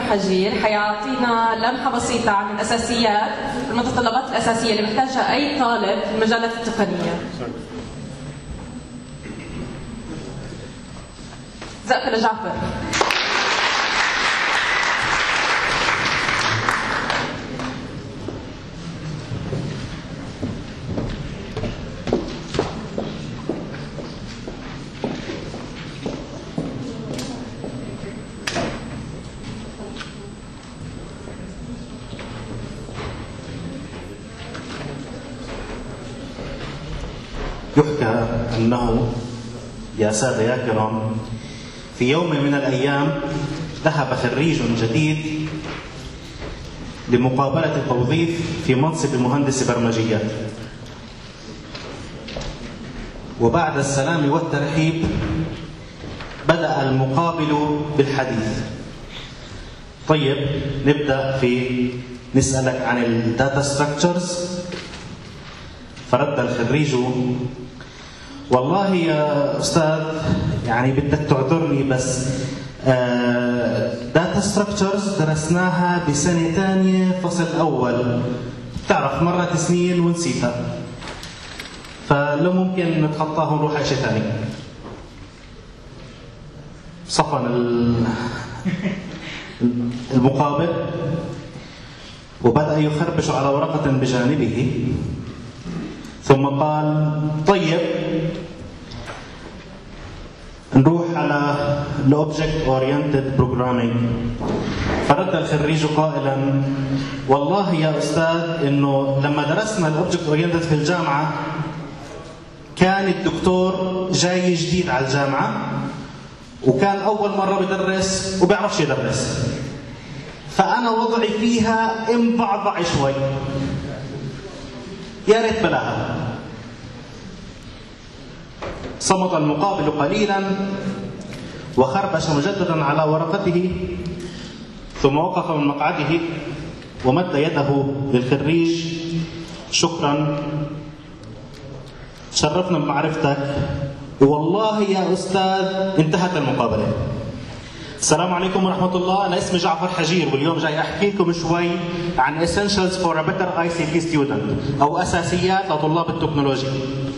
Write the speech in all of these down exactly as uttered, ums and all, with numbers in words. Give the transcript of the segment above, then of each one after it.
حجير حيعطينا لمحة بسيطة عن الأساسيات والمتطلبات الأساسية اللي محتاجها أي طالب في المجالات التقنية. زقف لجعفر. يحكى أنه يا سادة يا كرام في يوم من الأيام ذهب خريج جديد لمقابلة التوظيف في منصب مهندس برمجيات، وبعد السلام والترحيب بدأ المقابل بالحديث. طيب نبدأ في نسألك عن الداتا ستراكشرز. فرد الخريج: والله يا أستاذ يعني بدك تعذرني بس داتا ستراكشرز درسناها بسنة ثانية فصل أول، بتعرف مرت سنين ونسيتها، فلو ممكن نتخطاها ونروح على شيء ثاني. صفن المقابل وبدأ يخربش على ورقة بجانبه، ثم قال: طيب نروح على الأوبجكت أورينتد بروجرامينج. فرد الخريج قائلا: والله يا أستاذ إنه لما درسنا الأوبجكت أورينتد في الجامعة كان الدكتور جاي جديد على الجامعة وكان أول مرة بدرس وبيعرفش يدرس، فأنا وضعي فيها مبعضع شوي، يا ريت بلاها. صمت المقابل قليلا وخربش مجددا على ورقته، ثم وقف من مقعده ومد يده للخريج: شكرا، شرفنا بمعرفتك، والله يا أستاذ انتهت المقابلة. السلام عليكم ورحمة الله، أنا اسمي جعفر حجير، واليوم جاي أحكي لكم شوي عن Essentials for a better آي سي تي student أو أساسيات لطلاب التكنولوجيا.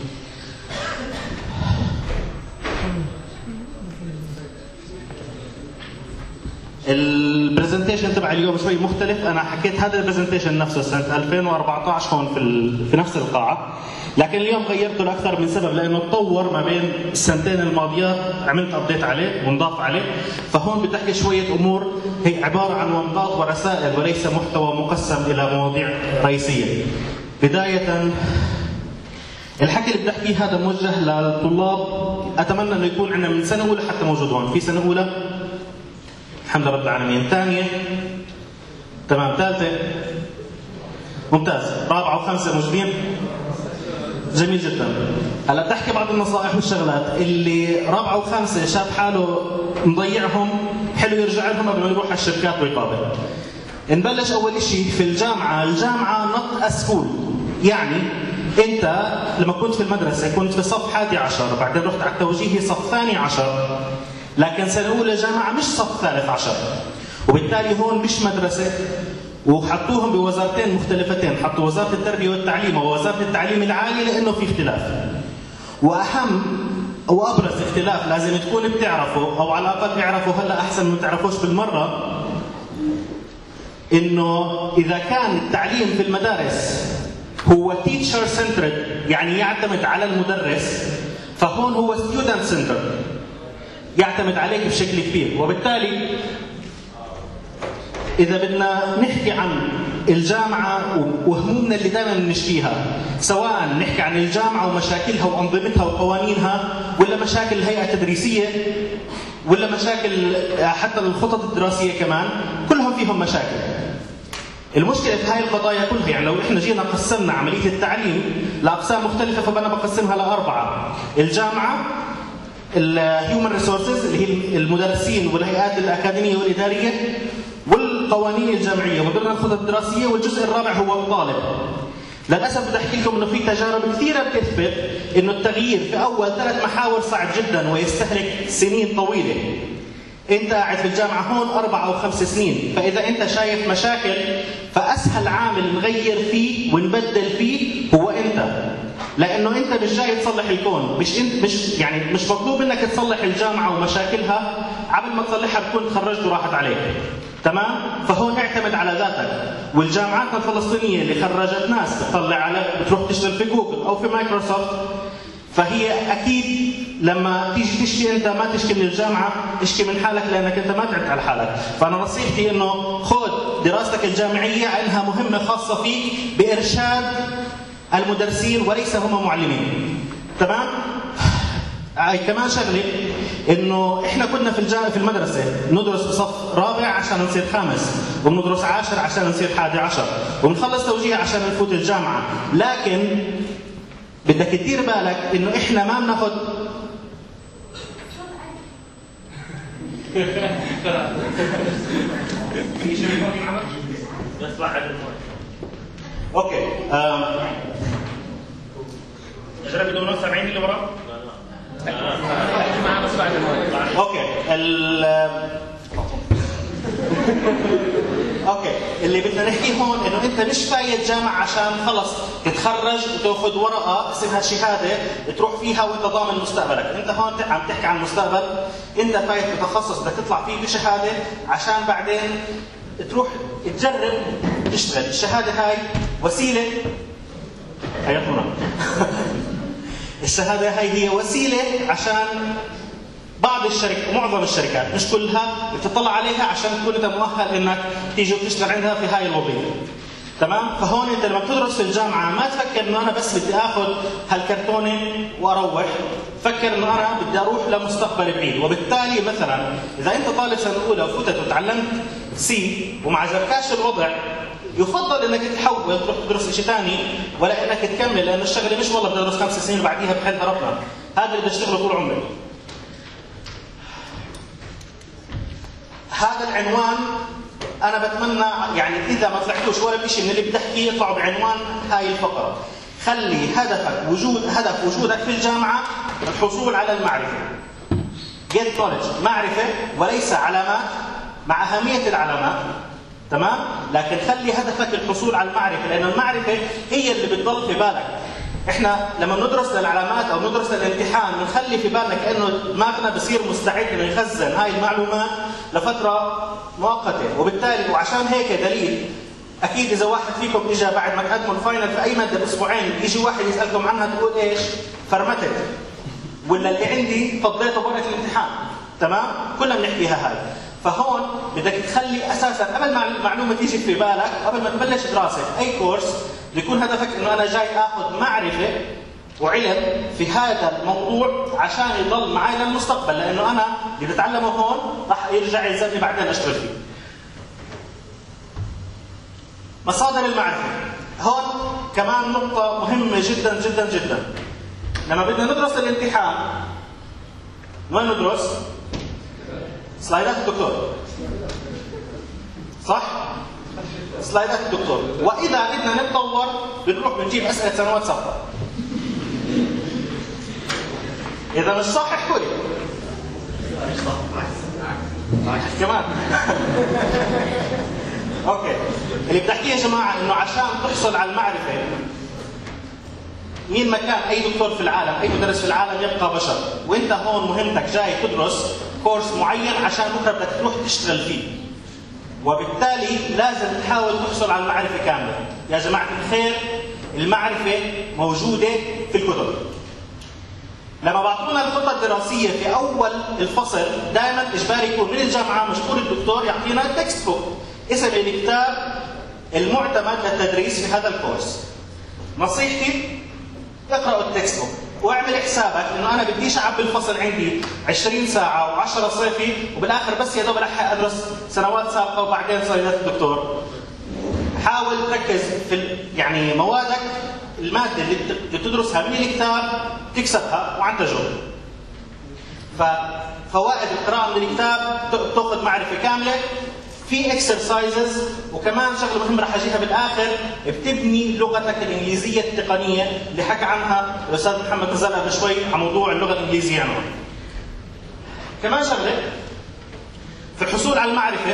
البرزنتيشن تبع اليوم شوي مختلف، أنا حكيت هذا البرزنتيشن نفسه سنة ألفين وأربعة عشر هون في, في نفس القاعة، لكن اليوم غيرته لأكثر من سبب، لأنه تطور ما بين السنتين الماضيات، عملت أبديت عليه ونضاف عليه، فهون بتحكي شوية أمور هي عبارة عن ومضات ورسائل وليس محتوى مقسم إلى مواضيع رئيسية. بداية الحكي اللي بدي احكيه هذا موجه للطلاب، أتمنى أنه يكون عندنا من سنة أولى حتى موجود هون. في سنة أولى الحمد لله رب العالمين، ثانية تمام، ثالثة ممتاز، رابعة وخمسة موجودين، جميل جدا. هلا بدي احكي بعض النصائح والشغلات اللي رابعة وخمسة شاف حاله مضيعهم، حلو يرجع لهم قبل ما يروح على الشركات ويقابل. نبلش أول شيء في الجامعة، الجامعة نوت أسكول، يعني أنت لما كنت في المدرسة كنت في صف حادي عشر، بعدين رحت على التوجيهي صف ثاني عشر، لكن سنة أولى جامعة مش صف ثالث عشر، وبالتالي هون مش مدرسة، وحطوهم بوزارتين مختلفتين، حطوا وزارة التربية والتعليم ووزارة التعليم العالي لأنه في اختلاف. وأهم وأبرز اختلاف لازم تكون بتعرفه، أو على الأقل تعرفه هلا أحسن من تعرفوش بالمرة، إنه إذا كان التعليم في المدارس هو teacher centered يعني يعتمد على المدرس، فهون هو student centered يعتمد عليك بشكل كبير. وبالتالي إذا بدنا نحكي عن الجامعة وهمومنا اللي دائما بنشكيها، سواء نحكي عن الجامعة ومشاكلها وأنظمتها وقوانينها، ولا مشاكل الهيئة التدريسية، ولا مشاكل حتى الخطط الدراسية كمان، كلهم فيهم مشاكل. المشكلة في هاي القضايا كلها، يعني لو احنا جينا قسمنا عملية التعليم لأقسام مختلفة فبنا بقسمها لأربعة: الجامعة، الهيومن ريسورسز اللي هي المدرسين والهيئات الأكاديمية والإدارية، والقوانين الجامعية، وضمن الخطط الدراسية، والجزء الرابع هو الطالب. للأسف بدي أحكي لكم إنه في تجارب كثيرة بتثبت إنه التغيير في أول ثلاث محاور صعب جدا ويستهلك سنين طويلة. انت قاعد في الجامعه هون اربع او خمس سنين، فاذا انت شايف مشاكل فاسهل عامل نغير فيه ونبدل فيه هو انت، لانه انت مش جاي تصلح الكون، مش انت مش يعني مش مطلوب منك تصلح الجامعه ومشاكلها، قبل ما تصلحها بتكون تخرجت وراحت عليك. تمام؟ فهون اعتمد على ذاتك، والجامعات الفلسطينيه اللي خرجت ناس بتطلع على بتروح تشتغل في جوجل او في مايكروسوفت، فهي اكيد لما تيجي تشكي انت ما تشكي من الجامعه، اشكي من حالك لانك انت ما تعبت على حالك. فانا نصيحتي انه خذ دراستك الجامعيه انها مهمه خاصه فيك بارشاد المدرسين وليس هم معلمين. تمام؟ هاي كمان شغله، انه احنا كنا في الجامعه في المدرسه ندرس بصف رابع عشان نصير خامس، وبندرس عاشر عشان نصير حادي عشر، وبنخلص توجيه عشان نفوت الجامعه، لكن بدك تدير بالك انه احنا ما بناخذ في شيء بس بعد اوكي اجرب بدون سبعين اللي ورا. اوكي ال اوكي اللي بدنا نحكيه هون انه انت مش فايت جامعه عشان خلص تتخرج وتاخذ ورقه اسمها شهاده تروح فيها وانت ضامن مستقبلك، انت هون عم تحكي عن المستقبل، انت فايت بتخصص بدك تطلع فيه بشهاده عشان بعدين تروح تجرب تشتغل. الشهاده هاي وسيله حياتنا الشهاده هاي هي وسيله عشان بعض الشركات، معظم الشركات مش كلها، بتطلع عليها عشان تكون انت مؤهل انك تيجي وتشتغل عندها في هاي الوظيفه. تمام؟ فهون انت لما بتدرس في الجامعه ما تفكر انه انا بس بدي اخذ هالكرتونه واروح، فكر انه انا بدي اروح لمستقبل بعيد. وبالتالي مثلا اذا انت طالب سنه اولى وفتت وتعلمت سي وما عجبكاش الوضع، يفضل انك تحول تروح تدرس شيء ثاني ولا انك تكمل، لانه الشغله مش والله بدي ادرس خمس سنين وبعديها بحلها ربنا، هذا اللي بدي اشتغله طول عمري. هذا العنوان انا بتمنى يعني اذا ما طلعتوش ولا شيء من اللي بدي احكيه اطلعوا بعنوان هاي الفقره. خلي هدفك وجود هدف وجودك في الجامعه الحصول على المعرفه. get knowledge، معرفه وليس علامات، مع اهميه العلامات. تمام؟ لكن خلي هدفك الحصول على المعرفه، لان المعرفه هي اللي بتضل في بالك. احنا لما ندرس للعلامات او ندرس للامتحان بنخلي في بالنا كانه دماغنا بصير مستعد انه يخزن هاي المعلومات لفتره مؤقته، وبالتالي وعشان هيك دليل اكيد اذا واحد فيكم اجى بعد ما تقدموا الفاينل في اي ماده باسبوعين يجي واحد يسالكم عنها تقول ايش؟ فرمتت، ولا اللي عندي فضيته ورقه الامتحان. تمام؟ كلنا بنحكيها هاي. فهون بدك تخلي اساسا قبل ما المعلومه تيجي في بالك، قبل ما تبلش دراسه اي كورس، بيكون هدفك انه انا جاي اخذ معرفه وعلم في هذا الموضوع عشان يضل معي للمستقبل، لانه انا اللي بتعلمه هون راح يرجع يلزمني بعدين اشتغل فيه. مصادر المعرفه هون كمان نقطه مهمه جدا جدا جدا. لما بدنا ندرس الامتحان وين ندرس؟ سلايدات الدكتور. صح؟ سلايدات الدكتور. واذا بدنا نتطور بنروح بنجيب اسئله سنوات سابقه. اذا مش صح احكوا لي. كمان. اوكي. اللي بدي احكيه يا جماعه انه عشان تحصل على المعرفه، مين ما كان اي دكتور في العالم، اي مدرس في العالم يبقى بشر، وانت هون مهمتك جاي تدرس كورس معين عشان بكره بدك تروح تشتغل فيه. وبالتالي لازم تحاول تحصل على المعرفه كامله. يا جماعه الخير المعرفه موجوده في الكتب. لما بعطونا الخطه الدراسيه في اول الفصل دائما اجباري يكون من الجامعه مشكور الدكتور يعطينا تكست بوك، اسم الكتاب المعتمد للتدريس في هذا الكورس. نصيحتي اقرأوا التكست بوك واعمل حسابك انه انا بديش اعبي الفصل عندي عشرين ساعه وعشرة صيفي وبالاخر بس يا دوب الحق ادرس سنوات سابقه وبعدين سلايدات الدكتور. حاول تركز في يعني موادك، الماده اللي بتدرسها من الكتاب تكسبها وعن تجربه. ففوائد القراءه من الكتاب تاخذ معرفه كامله. في اكسرسايزز وكمان شغله مهمه رح اجيها بالاخر، بتبني لغتك الانجليزيه التقنيه اللي حكى عنها الاستاذ محمد نزل قبل شوي عن موضوع اللغه الانجليزيه عنه. كمان شغله في الحصول على المعرفه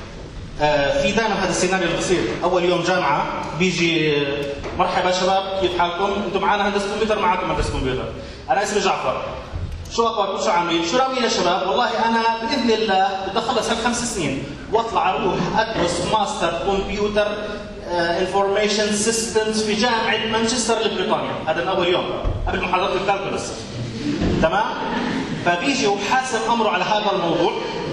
آه في دائما هذا السيناريو اللي بصير اول يوم جامعه بيجي مرحبا شباب كيف حالكم؟ انتم معنا هندسه كمبيوتر، معكم هندسه كمبيوتر. انا اسمي جعفر. شو اخباركم؟ شو عاملين؟ شو ناويين يا شباب؟ والله انا باذن الله بدي اخلص هالخمس سنين واطلع اروح ادرس ماستر كمبيوتر انفورميشن سيستمز في جامعه مانشستر لبريطانيا، هذا من اول يوم قبل محاضره الكالكولس. تمام؟ فبيجي وحاسم امره على هذا الموضوع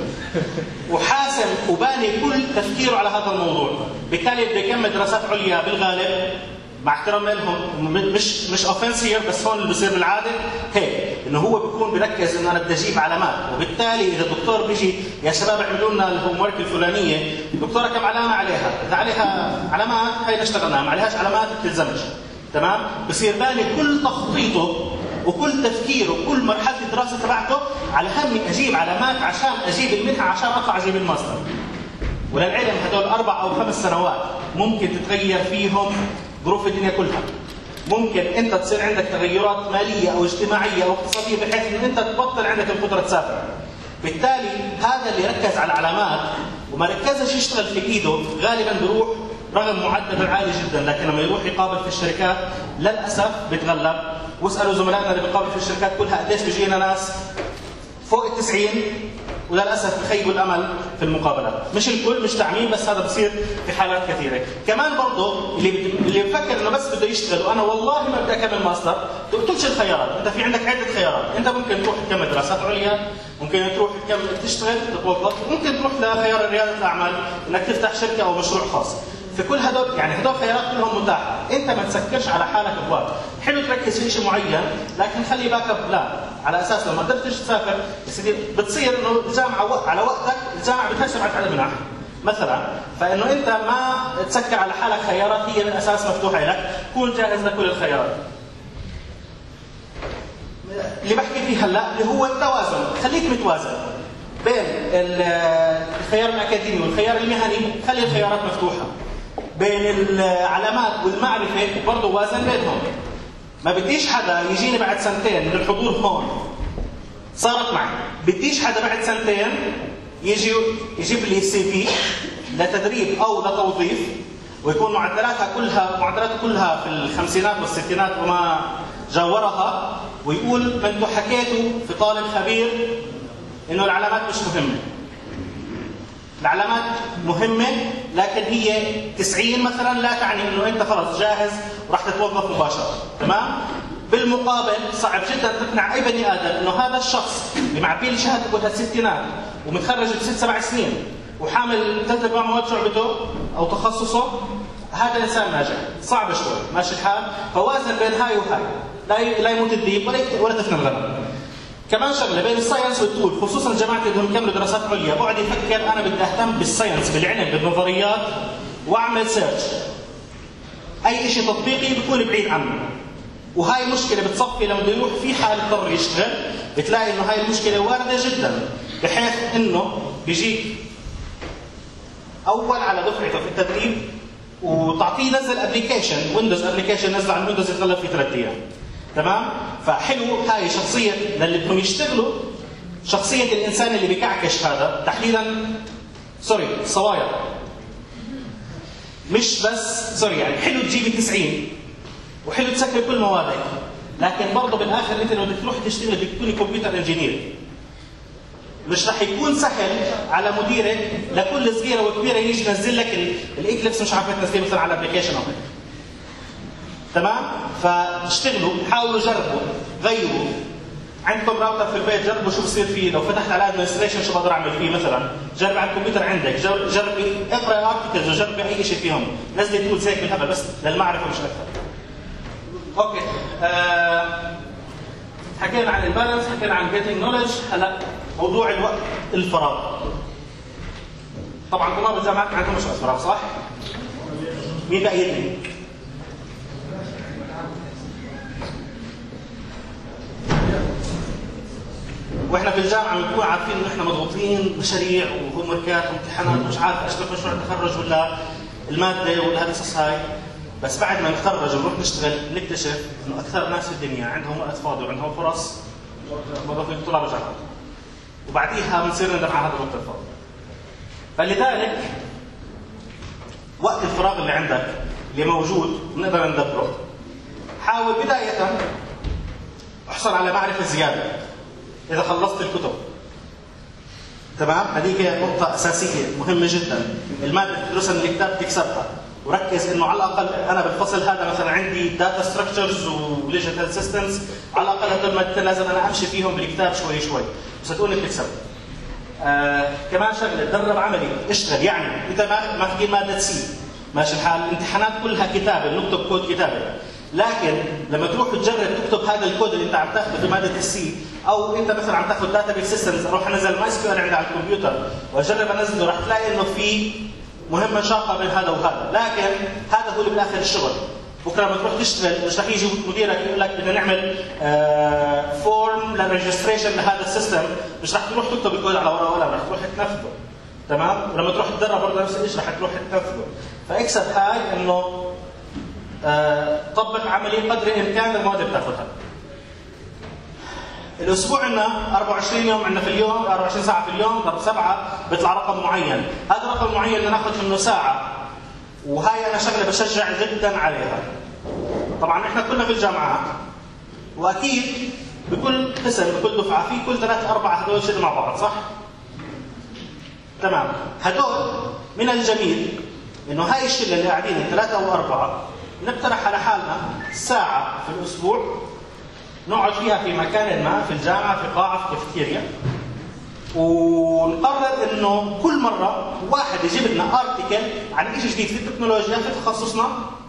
وحاسم وباني كل تفكيره على هذا الموضوع، بالتالي بده يكمل دراسات عليا بالغالب مع احترامنا لهم، مش مش اوفنسير بس هون اللي بصير بالعاده هيك، انه هو بيكون بركز انه انا بدي اجيب علامات، وبالتالي اذا الدكتور بيجي يا شباب اعملوا لنا الهوم ورك الفلانيه، الدكتوره كم علامه عليها؟ اذا عليها علامات هي اشتغلناها، ما عليهاش علامات بتلزمش. تمام؟ بصير باني كل تخطيطه وكل تفكيره وكل مرحله الدراسه تبعته على هم اجيب علامات عشان اجيب المنحه عشان اطلع اجيب الماستر. وللعلم هدول اربع او خمس سنوات ممكن تتغير فيهم ظروف الدنيا كلها. ممكن انت تصير عندك تغيرات ماليه او اجتماعيه او اقتصاديه بحيث ان انت تبطل عندك القدره تسافر. بالتالي هذا اللي ركز على العلامات وما ركزش يشتغل في ايده غالبا بيروح رغم معدل عالي جدا، لكن لما يروح يقابل في الشركات للاسف بيتغلب. واسالوا زملائنا اللي بيقابلوا في الشركات كلها قديش بيجينا ناس فوق التسعين وللاسف بخيبوا الامل في المقابلات. مش الكل، مش تعميم، بس هذا بصير في حالات كثيره. كمان برضه اللي اللي بفكر انه بس بده يشتغل وانا والله ما بدي اكمل ماستر، تقتلش الخيارات، انت في عندك عده خيارات، انت ممكن تروح تكمل دراسات عليا، ممكن تروح تكمل تشتغل تتوظف، ممكن تروح لخيار رياده الاعمال انك تفتح شركه او مشروع خاص. في كل هدول يعني هدول خيارات كلهم متاحه، انت ما تسكرش على حالك بوقت، حلو تركز في شيء معين لكن خلي باك اب بلان على اساس لو ما قدرتش تسافر يا سيدي بتصير انه الجامعه على وقتك الجامعه بتهشم على المنح مثلا، فانه انت ما تسكر على حالك خيارات هي من الاساس مفتوحه لك، كون جاهز لكل الخيارات. اللي بحكي فيه هلا اللي هو التوازن، خليك متوازن بين الخيار الاكاديمي والخيار المهني، خلي الخيارات مفتوحه. بين العلامات والمعرفه برضه وازن بينهم. ما بديش حدا يجيني بعد سنتين من الحضور هون، صارت معي، بديش حدا بعد سنتين يجي يجيب لي سي في لتدريب او لتوظيف ويكون معدلاتها كلها معدلاته كلها في الخمسينات والستينات وما جاورها، ويقول انتم حكيتوا في طالب خبير انه العلامات مش مهمه. العلامات مهمه لكن هي تسعين مثلا لا تعني انه انت خلص جاهز وراح تتوظف مباشره، تمام؟ بالمقابل صعب جدا تقنع اي بني ادم انه هذا الشخص اللي معبي لي شهادته بالستينات ومتخرج بست سبع سنين وحامل ثلاث ارباع مواد شعبته او تخصصه، هذا الانسان ناجح، صعب شوي، ماشي الحال، فوازن بين هاي وهاي، لا لا يموت الديب ولا ولا تفنى الغنم. كمان شغله بين الساينس والتول، خصوصا الجماعه اللي بدهم يكملوا دراسات عليا، بقعد يفكر انا بدي اهتم بالساينس بالعلم بالنظريات واعمل سيرش. اي شيء تطبيقي بيكون بعيد عنه. وهاي مشكله بتصفي لما بده يروح في حال اضطر يشتغل، بتلاقي انه هاي المشكله وارده جدا، بحيث انه بيجيك اول على دفعته في التدريب وتعطيه نزل ابلكيشن ويندوز ابلكيشن نزل على الويندوز يتغلب في ثلاث ايام. تمام؟ فحلو هاي شخصيه للي بدهم يشتغلوا، شخصيه الانسان اللي بكعكش هذا تحديدا سوري صوايا. مش بس سوري يعني حلو تجيبي تسعين وحلو تسكري كل موادك، لكن برضه بالاخر انت لو بدك تروح تشتغل بدك تكوني كمبيوتر انجينير. مش رح يكون سهل على مديرك لكل صغيره وكبيره يجي ينزل لك الاكليبس مش عارفه تنزليه مثلا على الابلكيشن او هيك. تمام؟ فاشتغلوا، حاولوا جربوا، غيروا. عندكم راوتر في البيت جربوا شو بصير فيه، لو فتحت على ادمنستريشن شو بقدر اعمل فيه مثلا، جرب على الكمبيوتر عندك، جربي اقرا ارتكلز وجربي اي شيء فيهم، نزلي تولز هيك بالهبل بس للمعرفه مش اكثر. اوكي آه حكينا عن البالانس، حكينا عن جيتنج نولج، هلا موضوع الوقت الفراغ. طبعا طلاب الجامعات ما عندهمش وقت فراغ صح؟ مين بأيد لي؟ واحنا في الجامعه بنكون عارفين انه احنا مضغوطين مشاريع وهوم وركات وامتحانات ومش عارف اشتغل مشروع التخرج ولا الماده ولا هالقصص هاي، بس بعد ما نتخرج ونروح نشتغل نكتشف انه اكثر ناس في الدنيا عندهم وقت فاضي وعندهم فرص موظفين طلاب الجامعات. وبعديها بنصير ندم على هذا الوقت الفاضي. فلذلك وقت الفراغ اللي عندك اللي موجود بنقدر ندبره، حاول بداية احصل على معرفة زيادة إذا خلصت الكتب. تمام؟ هذيك نقطة أساسية مهمة جدا، المادة اللي تدرسها من الكتاب تكسبها، وركز إنه على الأقل أنا بالفصل هذا مثلا عندي داتا ستراكشرز وديجيتال سيستمز، على الأقل هدول المادتين لازم أنا أمشي فيهم بالكتاب شوي شوي، وصدقوني بتكسب. آه كمان شغلة تدرب عملي، اشتغل، يعني أنت ما ما في مادة سي ماشي الحال، الامتحانات كلها كتابة، نكتب كود كتابة، لكن لما تروح تجرب تكتب هذا الكود اللي انت عم تاخذه في ماده السي، او انت مثلا عم تاخذ داتا بيس سيستمز، اروح انزل ماي سكيول عندي على الكمبيوتر واجرب انزله، راح تلاقي انه في مهمه شاقه بين هذا وهذا، لكن هذا هو اللي بالاخر الشغل. بكره لما تروح تشتغل مش راح يجي مديرك يقول لك بدنا نعمل آه فورم للريجستريشن لهذا السيستم، مش راح تروح تكتب الكود على ورقه ولا راح تروح تنفذه. تمام؟ ولما تروح تدرب برضه نفس الشيء راح تروح تنفذه. فاكسب هاي انه آه طبق عملي قدر الامكان المواد اللي بتاخذها. الاسبوع عندنا أربعة وعشرين يوم عندنا في اليوم، أربعة وعشرين ساعه في اليوم، ضرب سبعه بيطلع رقم معين، هذا الرقم المعين بدنا ناخذ منه ساعه، وهاي انا شغله بشجع جدا عليها. طبعا احنا كلنا في الجامعات، واكيد بكل قسم بكل دفعه في كل ثلاث اربع هدول شد مع بعض، صح؟ تمام، هدول من الجميل انه هاي الشله اللي قاعدين ثلاثه او اربعه نقترح على حالنا ساعه في الاسبوع نقعد فيها في مكان ما في الجامعه، في قاعه، في كافيتيريا، ونقرر انه كل مره واحد يجيب لنا ارتكل عن شيء جديد في التكنولوجيا في تخصصنا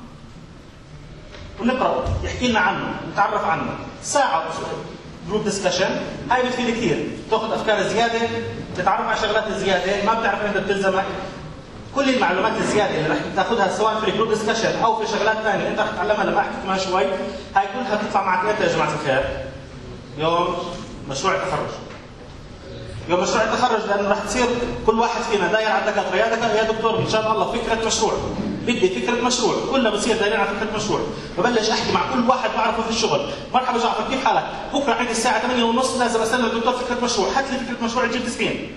ونقراه، يحكي لنا عنه، نتعرف عنه، ساعه جروب ديسكشن. هاي بتفيد كثير، تاخذ افكار زياده، تتعرف على شغلات زياده ما بتعرف انت بتلزمك. كل المعلومات الزياده اللي رح تاخذها سواء في الجروب ديسكشن او في شغلات ثانيه انت رح تتعلمها لما احكي كمان شوي، هاي كلها بتطلع معك امتى يا جماعه الخير؟ يوم مشروع التخرج. يوم مشروع التخرج، لانه رح تصير كل واحد فينا داير على الدكاتره، يا دكتور يا دكتور ان شاء الله فكره مشروع، بدي فكره مشروع، كلنا بصير دايرين على فكره مشروع، ببلش احكي مع كل واحد بعرفه في الشغل، مرحبا جعفر كيف حالك؟ بكره عندي الساعه ثمانية وثلاثين لازم اسلم الدكتور فكره مشروع، هات لي فكره مشروع تجيب تسعين.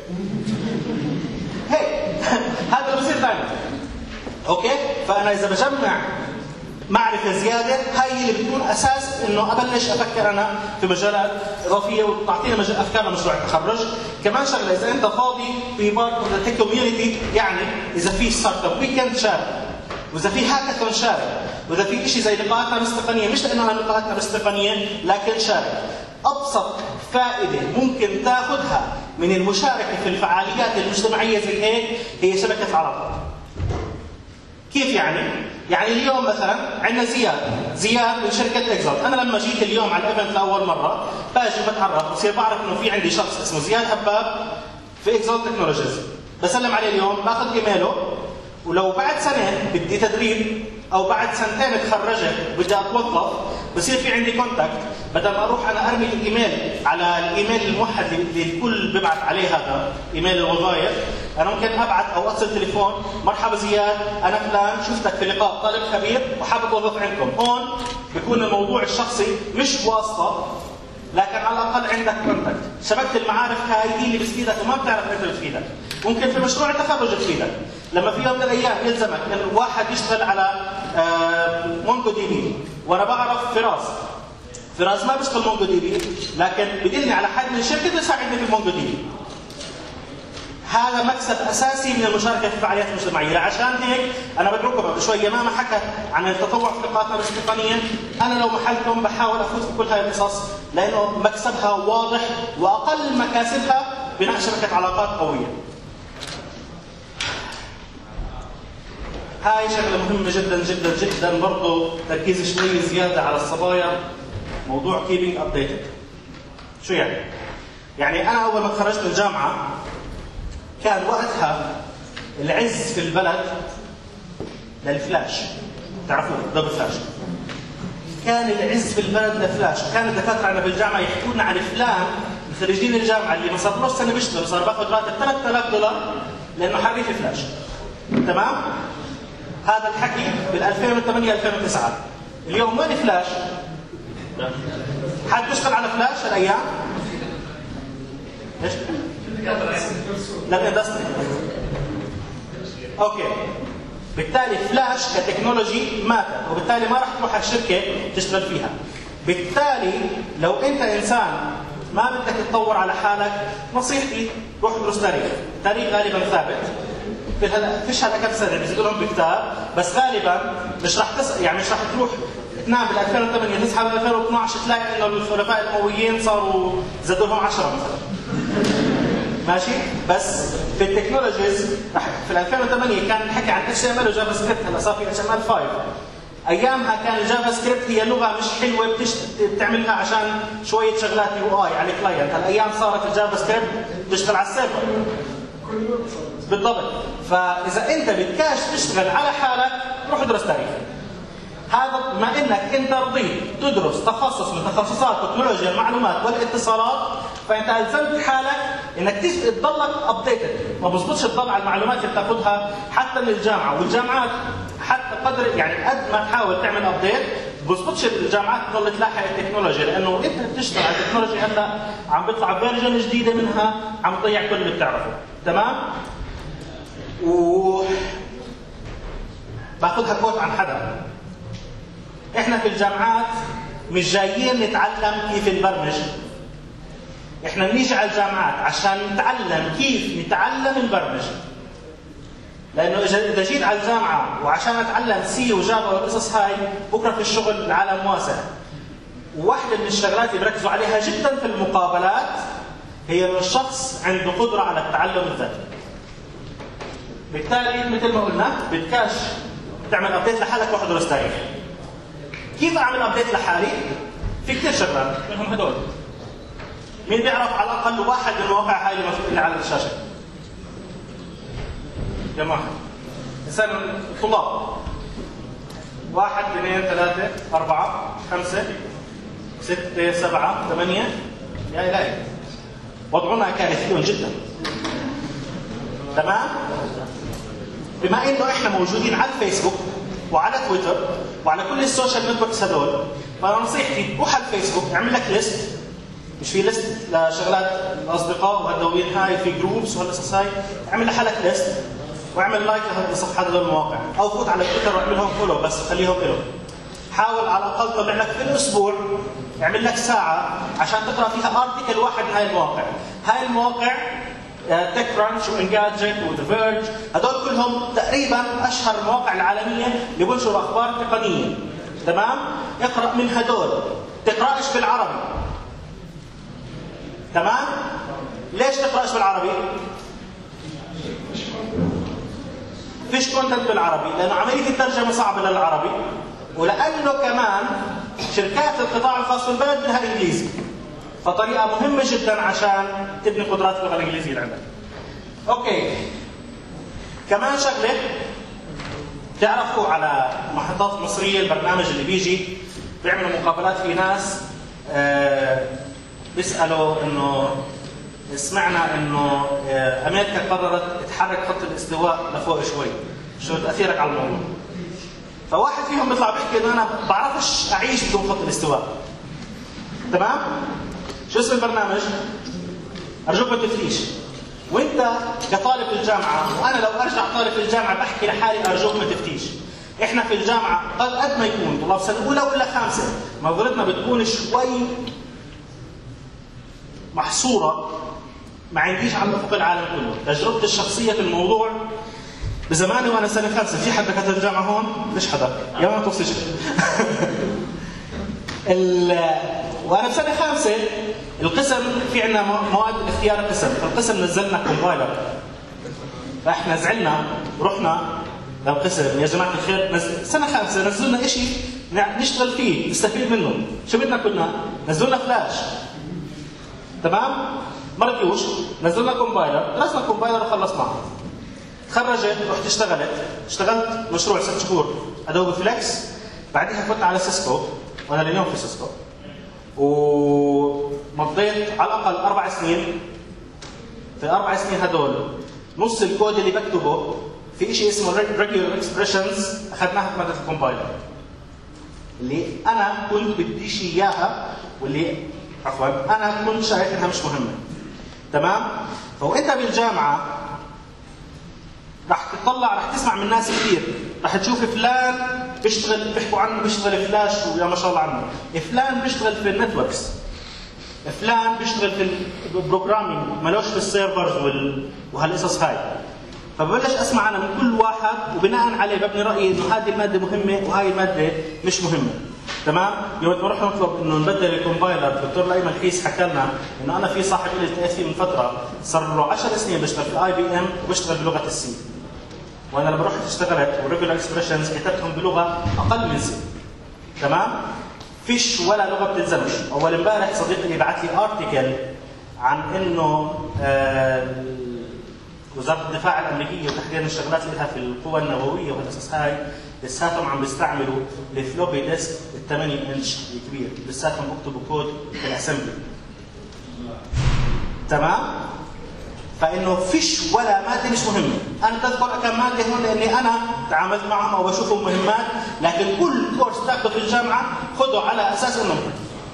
هيك هذا اللي بصير دائما. اوكي؟ فانا اذا بجمع معرفه زياده، هاي اللي بتكون اساس انه ابلش افكر انا في مجالات اضافيه وتعطينا مجال افكار لمشروع التخرج. كمان شغله، اذا انت فاضي في بارت اوف ذا كوميونتي، يعني اذا في ستارت اب ويكند شارك، واذا في هاكاثون شارك، واذا في شيء زي لقاءاتنا بس تقنيه، مش لانه لقاءاتنا بس تقنيه، لكن شارك. ابسط فائده ممكن تاخذها من المشاركه في الفعاليات المجتمعيه زي هيك هي شبكه العلاقات. كيف يعني؟ يعني اليوم مثلا عندنا زياد، زياد من شركه اكزوت، انا لما جيت اليوم على الايفنت لاول مره باجي بتعرف، بصير بعرف انه في عندي شخص اسمه زياد هباب في اكزوت تكنولوجيز، بسلم عليه اليوم، باخذ ايميله، ولو بعد سنه بدي تدريب او بعد سنتين تخرجت بدي اتوظف، بصير في عندي كونتاكت، بدل ما اروح انا ارمي الايميل على الايميل الموحد اللي الكل بيبعث عليه هذا ايميل الوظائف، انا ممكن ابعث او اتصل تليفون، مرحبا زياد انا فلان شفتك في لقاء طالب خبير وحابب اتوظف عندكم. هون بيكون الموضوع الشخصي مش بواسطه، لكن على الاقل عندك كونتاكت، شبكه المعارف هاي هي اللي بتفيدك وما بتعرف انت بتفيدك. ممكن في مشروع التخرج بتفيدك، لما في يوم من الايام يلزمك ان واحد يشتغل على مونجو دي بي، وانا بعرف فراس، فراس ما بيشتغل مونجو دي بي، لكن بدلني على حد من الشركه تساعدني في مونجو دي بي. هذا مكسب اساسي من المشاركه في الفعاليات المجتمعيه، عشان هيك انا بدعوكم شويه ما حكت عن التطوع في لقاءاتنا بس تقنيا، انا لو محلكم بحاول افوت في كل هاي القصص، لانه مكسبها واضح واقل مكاسبها بناء شبكه علاقات قويه. هاي شغله مهمه جدا جدا جدا، برضه تركيز شوي زياده على الصبايا، موضوع keeping updated. شو يعني؟ يعني انا اول ما تخرجت من الجامعه كان وقتها العز في البلد للفلاش، تعرفوا دبل فلاش، كان العز في البلد للفلاش، كان الدكاتره عندنا بالجامعه يحكوا لنا عن فلان خريجين الجامعه اللي ما صارلوش سنه بيشتغل، صار باخذ راتب ثلاثة آلاف دولار لانه حريف فلاش. تمام؟ هذا الحكي بال ألفين وثمانية ألفين وتسعة. اليوم وين فلاش؟ حد بيشتغل على فلاش هالايام؟ ايش؟ للاندستري. اوكي. بالتالي فلاش كتكنولوجي ماتت، وبالتالي ما راح تروح على الشركه تشتغل فيها. بالتالي لو انت انسان ما بدك تتطور على حالك، نصيحتي روح ادرس تاريخ، التاريخ غالبا ثابت. فيش هذا كم سنه بيزيدوا لهم بكتاب، بس غالبا مش راح تس... يعني مش راح تروح تنام بال ألفين وثمانية تصحى بال ألفين واثنعش تلاقي انه الخلفاء الامويين صاروا زادوا لهم عشرة مثلا. ماشي؟ بس في التكنولوجيز في ألفين وثمانية كان نحكي عن اتش تي ام ال وجافا سكريبت، هلا صار في اتش ام ال خمسة. ايامها كان الجافا سكريبت هي لغه مش حلوه بتعملها عشان شويه شغلات يو اي على الكلاينت، هالايام صارت الجافا سكريبت بتشتغل على السيرفر. بالضبط. فاذا انت بدكاش تشتغل على حالك روح ادرس تاريخ. هذا بما انك انت رضيت تدرس تخصص من تخصصات تكنولوجيا المعلومات والاتصالات، فانت الزمت حالك انك تضلك ابديتد، ما بزبطش تضل على المعلومات اللي بتاخذها حتى من الجامعه، والجامعات حتى قدر يعني قد ما تحاول تعمل ابديت بزبطش الجامعات تضل تلاحق التكنولوجيا، لانه انت بتشتغل على التكنولوجيا هلا عم بيطلع فيرجن جديده منها عم تضيع كل اللي بتعرفه، تمام؟ و باخذها كوت عن حدا. احنا في الجامعات مش جايين نتعلم كيف نبرمج، احنا بنيجي على الجامعات عشان نتعلم كيف نتعلم نبرمج. لانه اذا جيت على الجامعه وعشان اتعلم سي وجافا والقصص هاي، بكره في الشغل العالم واسع. وواحده من الشغلات اللي بركزوا عليها جدا في المقابلات هي انه الشخص عنده قدره على التعلم الذاتي. بالتالي مثل ما قلنا بدكاش تعمل ابديت لحالك روح ادرس تاريخ. كيف اعمل ابديت لحالي؟ في كثير شغلات منهم هدول. مين بيعرف على الاقل واحد من المواقع هاي اللي على الشاشه؟ جماعه انسان طلاب. واحد اثنين ثلاثة أربعة خمسة ستة سبعة ثمانية، يا إلهي وضعنا كارثي جدا. تمام؟ بما انه احنا موجودين على الفيسبوك وعلى تويتر وعلى كل السوشيال نتوركس هذول، فانا نصيحتي روح على الفيسبوك اعمل لك ليست، مش في ليست لشغلات الاصدقاء وهالدوين هاي في جروبس وهالقصص هاي، اعمل لحالك ليست واعمل لايك لصفحات هذول المواقع، او فوت على تويتر واعمل لهم فولو بس خليهم له. حاول على الاقل تطلع لك في الاسبوع اعمل لك ساعه عشان تقرا فيها ارتكل واحد من هاي المواقع. هاي المواقع تك كرانش وانجاجت وذا فيرج هذول كلهم تقريبا اشهر المواقع العالميه اللي بنشروا اخبار تقنيه. تمام؟ اقرا من هذول، تقراش بالعربي. تمام؟ ليش تقراش بالعربي؟ فيش كونتنت بالعربي، لانه عمليه الترجمه صعبه للعربي، ولانه كمان شركات القطاع الخاص في البلد بدها انجليزي. فطريقه مهمه جدا عشان تبني قدرات اللغه الانجليزيه اللي عندك. اوكي. كمان شغله تعرفوا على محطات مصريه البرنامج اللي بيجي بيعملوا مقابلات، في ناس آه بيسالوا انه سمعنا انه آه امريكا قررت تحرك خط الاستواء لفوق شوي، شو تاثيرك على الموضوع؟ فواحد فيهم بيطلع بيحكي انه انا بعرفش اعيش بدون خط الاستواء. تمام؟ شو اسم البرنامج؟ ارجوك ما تفتيش. وانت كطالب في الجامعه، وانا لو ارجع طالب في الجامعه بحكي لحالي ارجوك ما تفتيش. احنا في الجامعه قد ما يكون طلاب سنه اولى ولا خامسه نظرتنا بتكون شوي محصوره، ما عنديش على افق العالم كله. تجربتي الشخصيه في الموضوع بزماني وانا سنه خامسه، في حد دكاتره الجامعه هون؟ ليش حدا؟ يا ما توصيش. وانا بسنه خامسه القسم في عندنا مواد اختيار القسم، فالقسم نزلنا كومبايلر. فاحنا زعلنا ورحنا للقسم، يا جماعه الخير نزل سنه خامسه نزلنا شيء نشتغل فيه نستفيد منه، شو بدنا كنا؟ نزلنا فلاش. تمام؟ ما رضيوش، نزلنا كومبايلر، درسنا كومبايلر وخلصناه. تخرجت رحت اشتغلت، اشتغلت مشروع ست شهور ادوبي فليكس، بعدها فوت على سيسكو، وانا اليوم في سيسكو. ومضيت على الاقل اربع سنين. في الاربع سنين هدول نص الكود اللي بكتبه في شيء اسمه regular expressions اخذناها في ماده الكومبايلر. اللي انا كنت بدي شيء اياها، واللي عفوا انا كنت شايف انها مش مهمه. تمام؟ فوانت بالجامعه رح تطلع رح تسمع من ناس كثير، رح تشوف فلان بيشتغل بيحكوا عنه بيشتغل فلاش ويا ما شاء الله عنه، فلان بيشتغل في النتوركس، فلان بيشتغل في البروجرامينج مالوش في السيرفرز وال... وهالقصص هاي. فببلش اسمع انا من كل واحد وبناء عليه ببني رايي انه هذه الماده مهمه وهي الماده مش مهمه. تمام؟ يوم ما رحنا نطلب انه نبدل الكومبايلر، الدكتور لايمن الحيس حكى لنا انه انا في صاحب لي التقيت فيه من فتره صار له عشر سنين بيشتغل في اي بي ام وبيشتغل بلغه السي. وانا لما رحت اشتغلت والريجولار اكسبريشنز كتبتهم بلغه اقل من سي. تمام؟ فيش ولا لغه بتلزمش. اول امبارح صديقي بعث لي ارتكل عن انه آه وزاره الدفاع الامريكيه وتحديدا الشغلات اللي لها في القوى النوويه والقصص هاي لساتهم عم بيستعملوا الفلوبي ديسك ال ثمانية انش الكبير، لساتهم بيكتبوا كود في الاسمبلي. تمام؟ فانه فيش ولا ماده مش مهمه، انا بذكر كم ماده هون لاني انا تعاملت معهم او بشوفهم مهمات، لكن كل كورس تاخذه في الجامعه خذه على اساس انه مهم.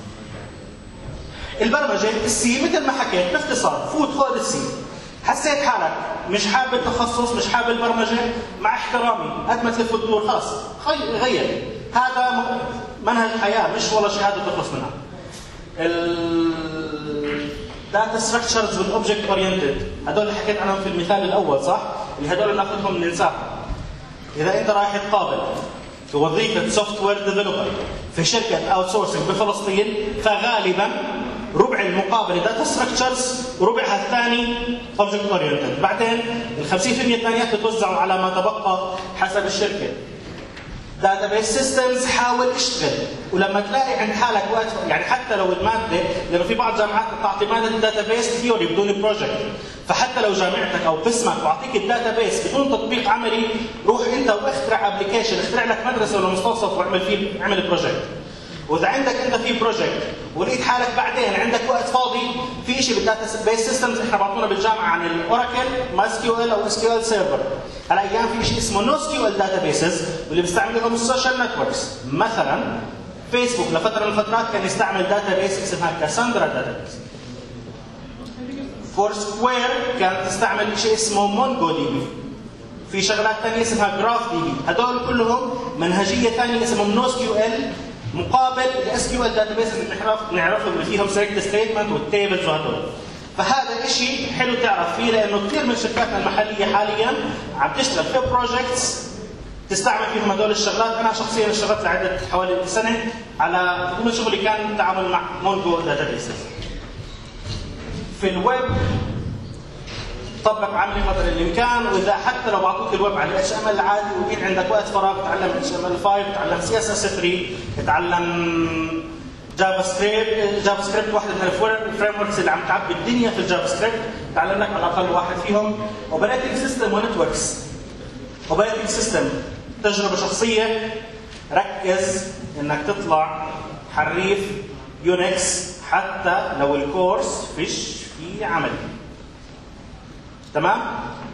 البرمجه السي مثل ما حكيت باختصار فوت خذ السي. حسيت حالك مش حابب التخصص مش حابب البرمجه، مع احترامي قد ما تلف وتدور خلاص غير، هذا منهج حياه مش والله شهاده تخلص منها. الداتا ستراكشرز والاوبجكت اورينتد هذول اللي حكيت عنهم في المثال الاول صح؟ اللي هذول بناخذهم ننساهم. اذا انت رايح تقابل في وظيفه سوفت وير ديفلوبر في شركه اوت سورسنج بفلسطين فغالبا ربع المقابله داتا ستراكشرز وربعها الثاني اوبجكت اورينتد، بعدين ال خمسين بالمئة الثانيات بتوزعوا على ما تبقى حسب الشركه. داتا بيس سيستمز حاول اشتغل، ولما تلاقي عند حالك وقت يعني حتى لو الماده، لانه في بعض جامعات بتعطي ماده الداتا بيس ثيوري بدون بروجكت، فحتى لو جامعتك او قسمك واعطيك الداتا بيس بدون تطبيق عملي، روح انت واخترع ابلكيشن، اخترع لك مدرسه ولا مستوصف واعمل فيه اعمل بروجكت. واذا عندك انت في بروجكت ولقيت حالك بعدين عندك وقت فاضي في شيء بالداتا بيس سيستمز، احنا بعطونا بالجامعه عن الاوراكل ما اس كيو ال او اس كيو ال سيرفر، هالايام في شيء اسمه نو اس كيو ال داتا بيسز واللي بيستعملوهم السوشيال نتوركس. مثلا فيسبوك لفتره من الفترات كان يستعمل داتا بيس اسمها كاساندرا داتا بيس. فور سكوير كانت تستعمل شيء اسمه مونجو دي بي. في شغلات ثانيه اسمها جراف دي بي، هدول كلهم منهجيه ثانيه اسمهم نو اس كيو ال مقابل الاس كيو ال داتا بيس اللي بنعرف بنعرفهم اللي فيهم سيلكت ستيتمنت والتيبلز وهدول. فهذا شيء حلو تعرف فيه لانه كثير من شركاتنا المحليه حاليا عم تشتغل في بروجكتس تستعمل فيهم هدول الشغلات. انا شخصيا اشتغلت لعده حوالي سنه على ضمن شغلي كان التعامل مع مونجو داتا بيسز. في الويب طبق عملي قدر الامكان، واذا حتى لو بعطوك الويب على الاتش ام ال العادي وجيت عندك وقت فراغ تعلم اتش ام ال خمسة، تعلم سي اس اس ثلاثة، تعلم جافا سكريبت. جافا سكريبت واحده من الفريم وركس اللي عم تعبي الدنيا في الجافا سكريبت، تعلم لك على الاقل واحد فيهم. اوبريتنج سيستم ونتوركس. اوبريتنج سيستم تجربه شخصيه، ركز انك تطلع حريف يونكس حتى لو الكورس فيش فيه عملي. تمام؟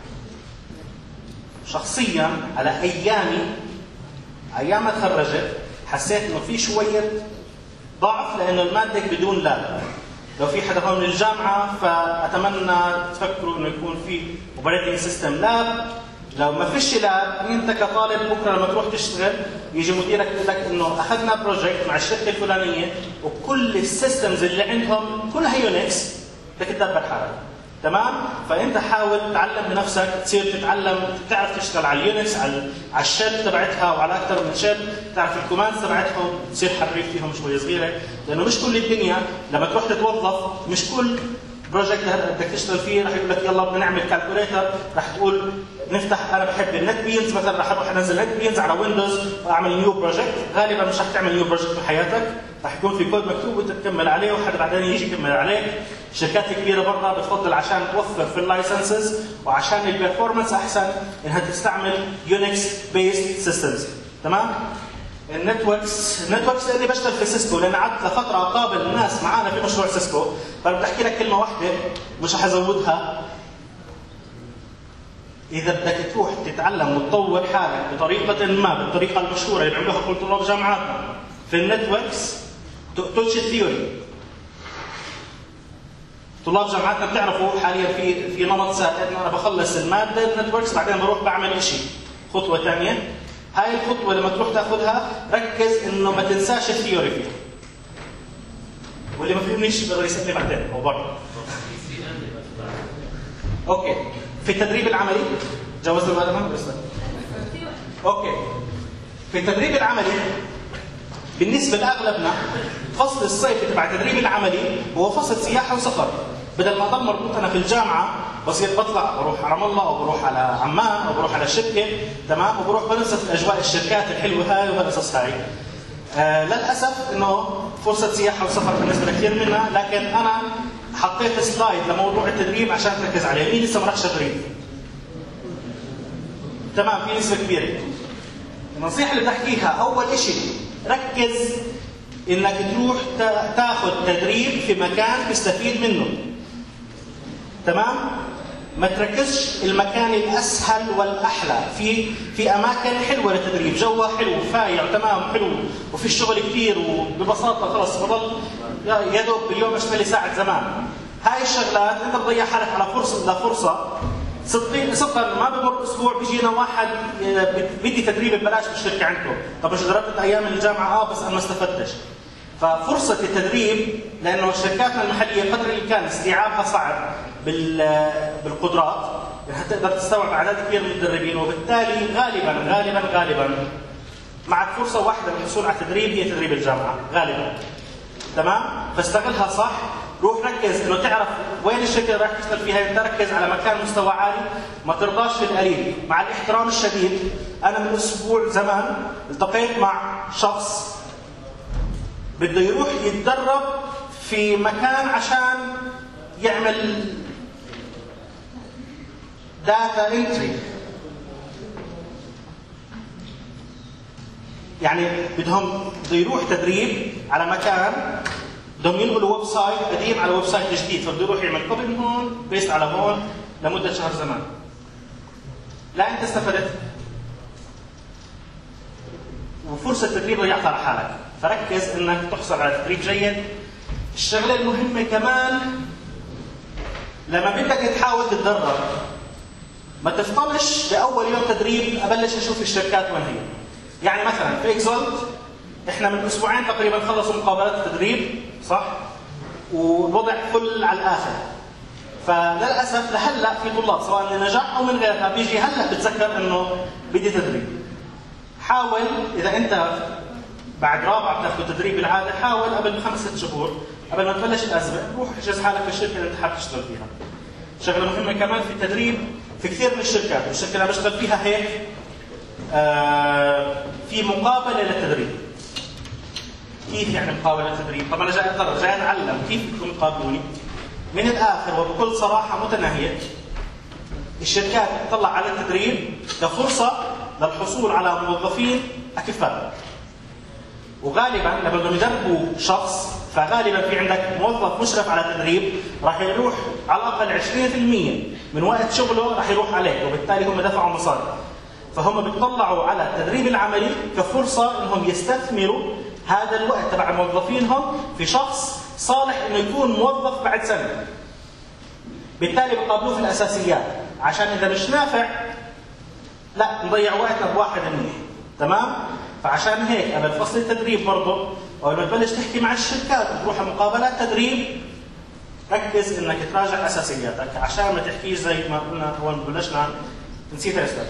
شخصيا على ايامي ايام ما تخرجت حسيت انه في شويه ضعف لانه الماده بدون لاب. لو في حدا هون من الجامعه فاتمنى تفكروا انه يكون في اوبريتنج سيستم لاب. لو ما فيش لاب انت كطالب بكره لما تروح تشتغل يجي مديرك يقول لك انه اخذنا بروجكت مع الشركه الفلانيه وكل السيستمز اللي عندهم كلها يونكس بدك تدبر حالك. تمام؟ فانت حاول تتعلم بنفسك، تصير تتعلم تعرف تشتغل على اليونكس على على الشيل تبعتها وعلى اكثر من شيل، تعرف الكوماندز تبعتهم، تصير حريف فيهم شوي صغيره، لانه مش كل الدنيا لما تروح تتوظف مش كل بروجكت بدك تشتغل فيه رح يقول لك يلا بدنا نعمل كالكوليتر، رح تقول نفتح انا بحب النت بينز مثلا رح اروح انزل نت بينز على ويندوز واعمل نيو بروجكت. غالبا مش رح تعمل نيو بروجكت في حياتك، رح يكون في كود مكتوب وانت تكمل عليه وحد بعدين يجي يكمل عليك. الشركات الكبيره برا بتفضل عشان توفر في اللايسنسز وعشان البرفورمانس احسن انها تستعمل يونكس بيست سيستمز. تمام؟ النتوركس النتوركس اللي بشتغل في سيسكو لان قعدت لفتره اقابل ناس معانا في مشروع سيسكو، فبدي احكي لك كلمه واحده مش رح ازودها. اذا بدك تروح تتعلم وتطور حالك بطريقه ما بالطريقه المشهوره اللي بيعملوها كل طلاب جامعاتنا في النتوركس، تقتلش الثيوري. طلاب جامعاتنا بتعرفوا حاليا في في نمط سائد انه انا بخلص الماده النتوركس بعدين بروح بعمل شيء خطوه ثانيه. هاي الخطوه لما تروح تاخذها ركز انه ما تنساش الثيوري فيها. واللي ما فهمنيش بيقدر يسالني بعدين او برا. اوكي في التدريب العملي جوزنا بعدها بس. اوكي في التدريب العملي بالنسبه لاغلبنا فصل الصيف تبع التدريب العملي هو فصل سياحه وسفر. بدل ما اضل مربوط انا في الجامعه بصير بطلع بروح على رام الله او بروح على عمان او بروح على شركه تمام وبروح بنزل في اجواء الشركات الحلوه هاي وهالقصص هاي. آه للاسف انه فرصه سياحه وسفر بالنسبه لكثير منا، لكن انا حطيت سلايد لموضوع التدريب عشان تركز عليه. مين لسه ما راحش تدريب؟ تمام في نسبه كبيره. النصيحه اللي بحكيها اول شيء ركز انك تروح تاخذ تدريب في مكان تستفيد منه. تمام؟ ما تركزش المكان الاسهل والاحلى، في في اماكن حلوه للتدريب، جوها حلو وفايع وتمام حلو وفي الشغل كثير وببساطه خلص بضل يا دوب باليوم اشتغل ساعه زمان. هاي الشغلات انت بتضيع حالك على فرصه لفرصه صدقا ما بمر اسبوع بيجينا واحد بدي تدريب ببلاش بالشركه عندكم، طب مش جربت ايام الجامعه؟ اه بس انا ما استفدتش. ففرصه التدريب لانه شركاتنا المحليه قدر الامكان استيعابها صعب بالقدرات حتى تقدر تستوعب اعداد كبيره من المدربين، وبالتالي غالبا غالبا غالبا معك فرصه واحده للحصول على التدريب هي تدريب الجامعه غالبا. تمام؟ فاستغلها صح. روح ركز انه تعرف وين الشركه اللي راح تشتغل فيها، انت ركز على مكان مستوى عالي، ما ترضاش في القليل. مع الاحترام الشديد انا من اسبوع زمان التقيت مع شخص بده يروح يتدرب في مكان عشان يعمل داتا انتري، يعني بدهم بده يروح تدريب على مكان بدهم ينقلوا ويب سايت قديم على ويب سايت جديد، فبده يروح يعمل كوبي من هون بيست على هون لمده شهر زمان. لا انت استفدت وفرصه تدريب ضيعتها على حالك، فركز انك تحصل على تدريب جيد. الشغله المهمه كمان لما بدك تحاول تتدرب ما تفطنش باول يوم تدريب ابلش اشوف الشركات وين هي. يعني مثلا في اكزولت احنا من اسبوعين تقريبا خلصوا مقابلات التدريب صح؟ والوضع فل على الاخر. فللاسف لهلا في طلاب سواء لنجاح او من غيرها بيجي هلا بتذكر انه بدي تدريب. حاول اذا انت بعد رابعه بتاخذ تدريب بالعاده حاول قبل بخمس ست شهور قبل ما تبلش الازمه روح احجز حالك في الشركه اللي انت حابب تشتغل فيها. شغله مهمه كمان في التدريب في كثير من الشركات والشركه اللي انا بشتغل فيها هيك آه في مقابله للتدريب. كيف يعني مقابله للتدريب؟ طبعا انا جاي اتدرب جاي اتعلم كيف بدكم تقابلوني؟ من الاخر وبكل صراحه متناهيه الشركات تطلع على التدريب كفرصه للحصول على موظفين اكفاء. وغالبا لما بدهم يدربوا شخص فغالبا في عندك موظف مشرف على التدريب راح يروح على الاقل عشرين بالمئة من وقت شغله راح يروح عليك، وبالتالي هم دفعوا مصاري. فهم بيطلعوا على التدريب العملي كفرصه انهم يستثمروا هذا الوقت تبع موظفينهم في شخص صالح انه يكون موظف بعد سنه. بالتالي بيقابلوه في الاساسيات عشان اذا مش نافع لا نضيع وقتنا بواحد منيح. تمام؟ فعشان هيك قبل فصل التدريب برضه او لما تبلش تحكي مع الشركات وتروح مقابلات تدريب ركز انك تراجع اساسياتك عشان ما تحكيش زي ما قلنا اول ما بلشنا نسيتها يا استاذ.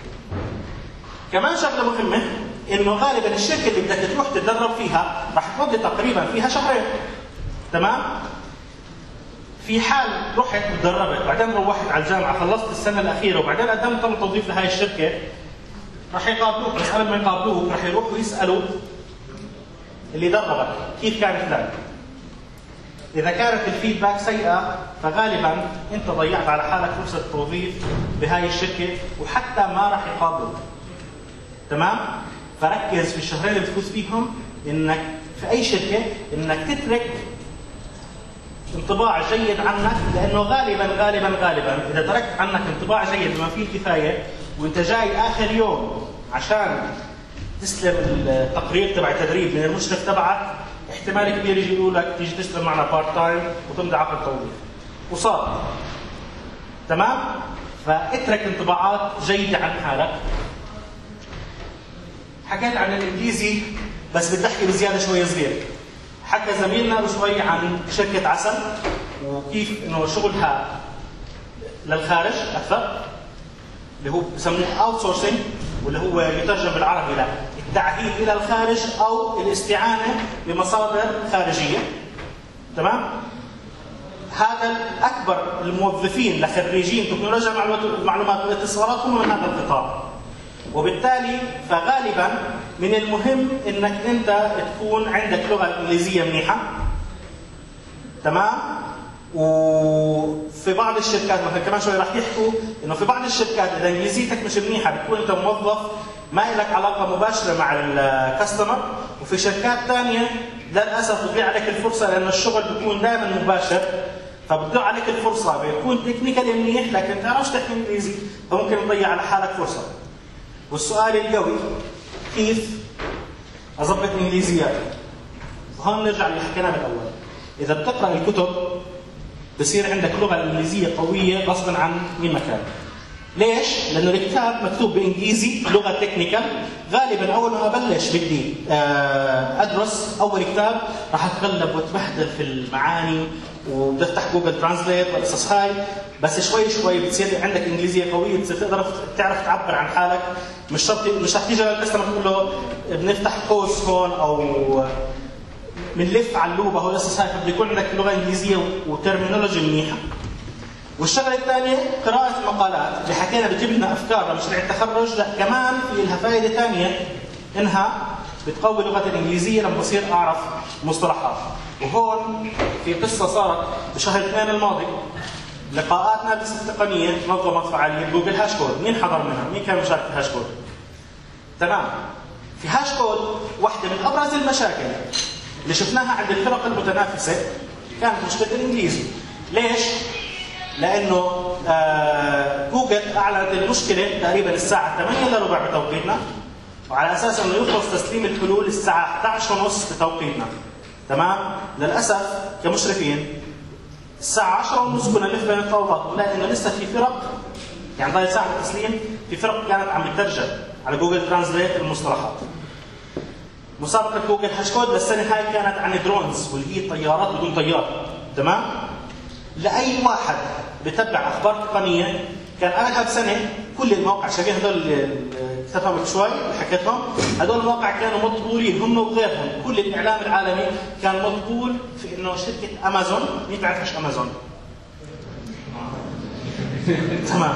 كمان شغله مهمه انه غالبا الشركه اللي بدك تروح تتدرب فيها راح تقضي تقريبا فيها شهرين. تمام؟ في حال رحت تدربت بعدين روحت على الجامعه خلصت السنه الاخيره وبعدين قدمت طلب توظيف لهي الشركه راح يقابلوك، بس قبل ما يقابلوك راح يروحوا يسالوا اللي دربك كيف كان فلان. اذا كانت الفيدباك سيئه فغالبا انت ضيعت على حالك فرصه توظيف بهاي الشركه وحتى ما راح يقابلوك. تمام؟ فركز في الشهرين اللي بتفوز فيهم انك في اي شركه انك تترك انطباع جيد عنك، لانه غالبا غالبا غالبا اذا تركت عنك انطباع جيد بما فيه الكفايه وانت جاي اخر يوم عشان تستلم التقرير تبع التدريب من المشرف تبعك احتمال كبير يجي يقول لك تيجي تشتغل معنا بارت تايم وتمضي عقد توظيف. وصار. تمام؟ فاترك انطباعات جيدة عن حالك. حكيت عن الانجليزي بس بدي احكي بزيادة شوي صغير. حكى زميلنا شوي عن شركة عسل وكيف انه شغلها للخارج اكثر، اللي هو بسموه اوت سورسنج، واللي هو يترجم بالعربي لا التعهيد الى الخارج او الاستعانه بمصادر خارجيه. تمام؟ هذا اكبر الموظفين لخريجين تكنولوجيا المعلومات والاتصالات هم من هذا القطاع. وبالتالي فغالبا من المهم انك انت تكون عندك لغه انجليزيه منيحه. تمام؟ وفي بعض الشركات مثلا كمان شوي راح يحكوا انه في بعض الشركات اذا انجليزيتك مش منيحه بتكون انت موظف ما لك علاقه مباشره مع الكاستمر، وفي شركات ثانيه للاسف بتضيع عليك الفرصه لانه الشغل بيكون دائما مباشر، فبتضيع عليك الفرصه بيكون تكنيكالي منيح لكن ما تعرفش تحكي انجليزي فممكن تضيع على حالك فرصه. والسؤال القوي كيف اضبط انجليزياتي؟ وهون نرجع اللي حكيناه بالاول. اذا بتقرا الكتب بصير عندك لغه انجليزيه قويه غصبا عن مين ما كان. ليش؟ لانه الكتاب مكتوب بانجليزي لغه تكنيكال، غالبا اول ما ابلش بدي ادرس اول كتاب راح اتغلب واتبهدل في المعاني وبدي افتح جوجل ترانزليت والقصص هاي، بس شوي شوي بتصير عندك انجليزيه قويه بتصير تقدر تعرف تعبر عن حالك، مش شرط مش رح تيجي للكاستمر تقول له بنفتح قوس هون او بنلف على اللوبه هو القصص هاي، فبده يكون عندك لغه انجليزيه وترمينولوجي منيحه. والشغله الثانيه قراءه المقالات اللي حكينا بتجيب لنا افكار لمشاريع التخرج، لا كمان في لها فائده ثانيه انها بتقوي لغتي الانجليزيه لما بصير اعرف مصطلحات. وهون في قصه صارت بشهر اثنين الماضي، لقاءاتنا بس التقنيه نظمت فعاليه جوجل هاش كود. مين حضر منها؟ مين كان مشارك في هاش كود؟ تمام. في هاش كود واحده من ابرز المشاكل اللي شفناها عند الفرق المتنافسه كانت مشكله الانجليزي. ليش؟ لانه آه جوجل اعلنت المشكله تقريبا الساعه ثمانية الا ربع بتوقيتنا، وعلى اساس انه يخلص تسليم الحلول الساعه احد عشر وثلاثين بتوقيتنا. تمام؟ للاسف كمشرفين الساعه عشرة وثلاثين كنا نلف بين الطاولات ونلاقي انه لسه في فرق يعني ضايل ساعه التسليم، في فرق كانت عم تترجم على جوجل ترانزليت المصطلحات. مسابقه جوجل هاش كود للسنه هاي كانت عن درونز واللي هي طيارات بدون طيار. تمام؟ لاي واحد بتبع اخبار تقنيه كان قبلها بسنه كل المواقع شايفين هذول اللي كتبهم شوي اللي حكيتهم، هذول المواقع كانوا مطبولين هم وغيرهم، كل الاعلام العالمي كان مطبول في انه شركه امازون، مين بيعرف ايش امازون؟ تمام.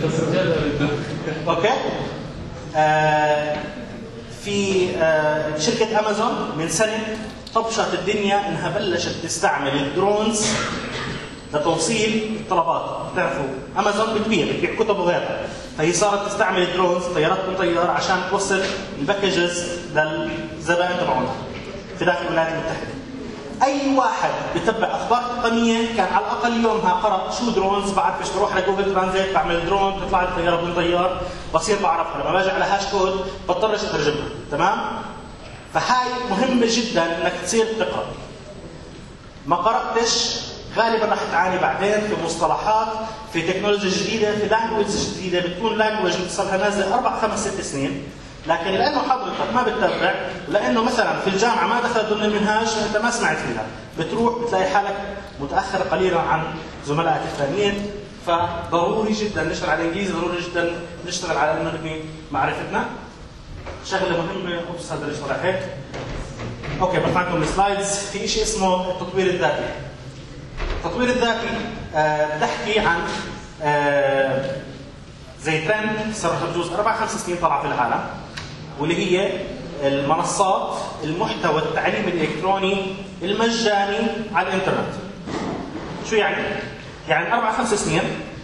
اوكي؟ آه في آه شركه امازون من سنه طبشت الدنيا انها بلشت تستعمل الدرونز لتوصيل الطلبات. بتعرفوا امازون بتبيع بتبيع كتب وغيرها، فهي صارت تستعمل الدرونز طيارات من طيار عشان توصل الباكجز للزبائن تبعونها في داخل الولايات المتحده. اي واحد بتبع اخبار تقنيه كان على الاقل يومها قرأ شو درونز، بعرف ايش بروح على جوجل ترانزليت بعمل درون بتطلع لي طياره من طيار بصير بعرفها، لما باجي على هاش كود بضطرش اترجمها. تمام؟ فهاي مهمه جدا انك تصير تقرا. ما قراتش غالبا راح تعاني بعدين في مصطلحات، في تكنولوجيا جديده، في لانجويج جديده، بتكون لانجويج صار لها نازله اربع خمس ست سنين، لكن لانه حضرتك ما بتتابع ولانه مثلا في الجامعه ما دخلت ضمن المنهاج انت ما سمعت فيها، بتروح بتلاقي حالك متاخر قليلا عن زملائك الثانيين. فضروري جدا نشتغل على الانجليزي، ضروري جدا نشتغل على انه نبني معرفتنا. شغله مهمه اوبس هذا اللي شرح هيك. اوكي برفع لكم السلايدز. في شيء اسمه التطوير الذاتي. التطوير الذاتي آه بتحكي عن آه زي ترند صار بجوز اربع خمس سنين طلع في العالم، واللي هي المنصات المحتوى التعليمي الالكتروني المجاني على الانترنت. شو يعني؟ يعني اربع خمس سنين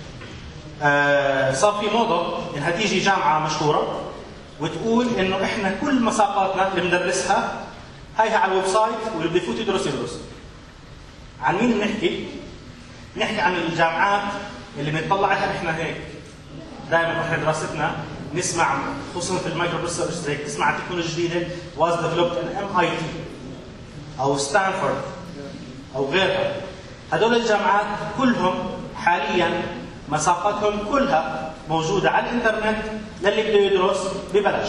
آه صار في موضه انها تيجي جامعه مشهوره وتقول انه احنا كل مساقاتنا اللي بندرسها هاي على الويب سايت واللي بده يفوت يدرس يدرس. عن مين بنحكي؟ بنحكي عن الجامعات اللي بنطلع عليها احنا هيك دائما احنا دراستنا نسمع خصوصا في المايكرو ريسيرش زي تسمع عن تكنولوجيا جديده واز ديفلوبد ان ام اي تي او ستانفورد او غيرها. هدول الجامعات كلهم حاليا مساقاتهم كلها موجودة على الانترنت للي بده يدرس ببلاش.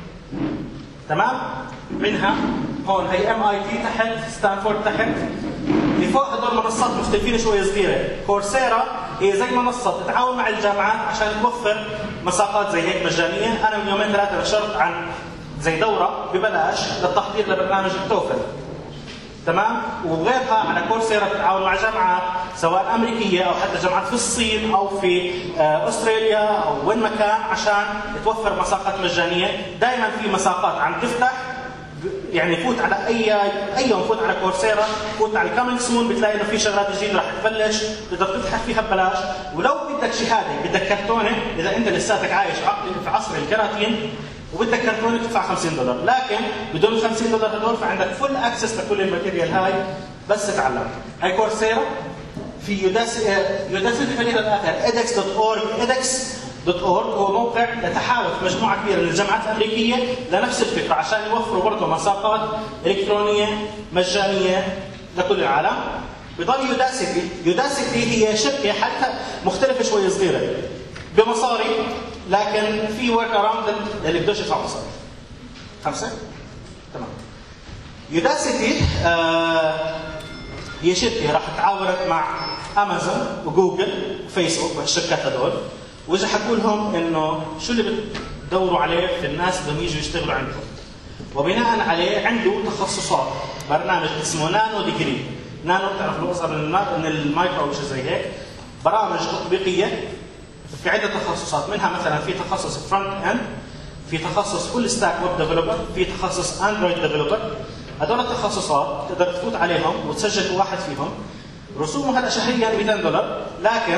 تمام؟ منها هون هي ام اي تي تحت، ستانفورد تحت. اللي فوق هدول منصات مختلفين شوي صغيرة. كورسيرا هي زي منصة تتعاون مع الجامعات عشان توفر مساقات زي هيك مجانية. أنا من يومين ثلاثة نشرت عن زي دورة ببلاش للتحضير لبرنامج التوفل. تمام؟ وغيرها على كورسيرا بتتعاون مع جامعات سواء امريكيه او حتى جامعات في الصين او في استراليا او وين ما كان عشان توفر مساقات مجانيه. دائما في مساقات عم تفتح، يعني فوت على اي اي يوم فوت على كورسيرا، فوت على الكامينج سون بتلاقي انه في شغلات جديده رح تبلش تقدر تبحث فيها ببلاش. ولو بدك شهاده بدك كرتونه، اذا انت لساتك عايش في عصر الكراتين وبدك كرتونه تدفع خمسين دولار، لكن بدون خمسين دولار هدول فعندك فول اكسس لكل الماتيريال هاي بس تتعلم. هاي كورسيرا. في يوداسي يوداسي خلينا الاخر إيدكس دوت أورج. إيدكس دوت أورج هو موقع لتحالف مجموعه كبيره من الجامعات الامريكيه لنفس الفكره عشان يوفروا برضه مساقات الكترونيه مجانيه لكل العالم. بضل يوداسيتي. يوداسيتي هي شركه حتى مختلفه شوي صغيره بمصاري، لكن في ورك اراوند اللي بدوش يدفع مصاري. خمسه؟ تمام. يوداسيتي آه هي شركه راح تعاونت مع امازون وجوجل وفيسبوك والشركات هدول، واجى حكوا لهم انه شو اللي بتدوروا عليه في الناس بدهم يجوا يشتغلوا عندكم. وبناء عليه عنده تخصصات، برنامج اسمه نانو ديجري. نانو بتعرف الوصل من المايكرو او شيء زي هيك. برامج تطبيقيه في عده تخصصات، منها مثلا في تخصص فرونت اند، في تخصص فول ستاك ويب ديفلوبر، في تخصص اندرويد ديفلوبر. هذول التخصصات تقدر تفوت عليهم وتسجل واحد فيهم. رسومه هلا شهريا مئتين دولار، لكن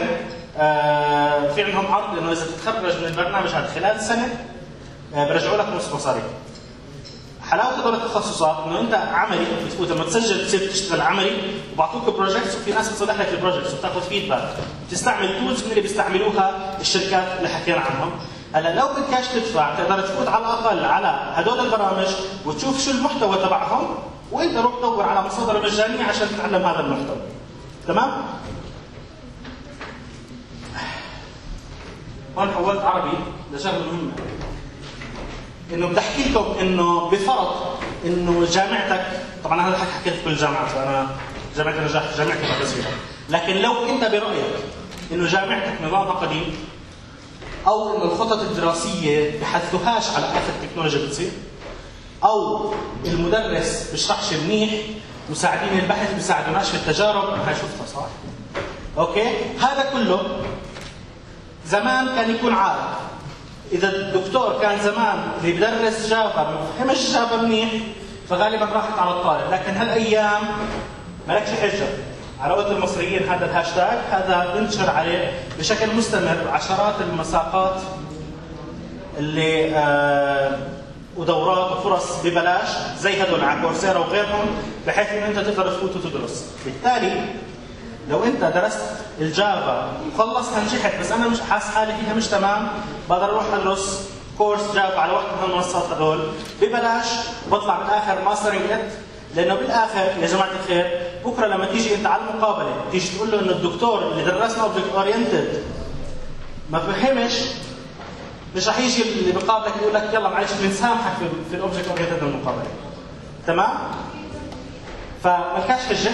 آه في عندهم عرض انه اذا تتخرج من البرنامج هذا خلال سنه آه برجعوا لك نص مصاريك. حلاوه هذول التخصصات انه انت عملي بتفوت لما تسجل تصير تشتغل عملي وبعطوك بروجكتس وفي ناس بتصلح لك البروجكتس وبتاخذ فيدباك. بتستعمل تولز من اللي بيستعملوها الشركات اللي حكينا عنهم. هلا لو بدكش تدفع تقدر تفوت على الاقل على هدول البرامج وتشوف شو المحتوى تبعهم، وانت روح دور على مصادر مجانيه عشان تتعلم هذا المحتوى. تمام؟ هون حولت عربي لشغله مهمه. انه بدي احكي لكم انه بفرض انه جامعتك، طبعا هذا الحكي حكيت في كل الجامعات، فانا جامعه النجاح جامعتي الرئيسيه، لكن لو انت برايك انه جامعتك نظامها قديم او انه الخطط الدراسيه بحثوهاش على اخر التكنولوجيا بتصير، او المدرس بيشرحش منيح، مساعدين البحث بيساعدوناش في التجارب، هاي شفتها صح؟ اوكي؟ هذا كله زمان كان يكون عارف. اذا الدكتور كان زمان اللي بدرس جافا ما فهمش جافا منيح فغالبا راحت على الطالب، لكن هالايام مالكش حجه. على قولة المصريين هذا الهاشتاج هذا بنشر عليه بشكل مستمر عشرات المساقات اللي آه ودورات وفرص ببلاش زي هدول على كورسيرا وغيرهم، بحيث انه انت تقدر تفوت وتدرس. بالتالي لو انت درست الجافا وخلصتها نجحت بس انا مش حاسس حالي فيها مش تمام، بقدر اروح ادرس كورس جافا على واحده من المنصات هدول ببلاش، بطلع بالاخر ماسترنج ات. لانه بالاخر يا جماعه الخير بكره لما تيجي انت على المقابله تيجي تقول له انه الدكتور اللي درسنا اوبجكت اورينتد ما فهمش، مش رح يجي اللي بقابلك يقول لك يلا معلش بنسامحك في, في الاوبجكت اورينتد المقابله. تمام؟ فمالكاش حجه.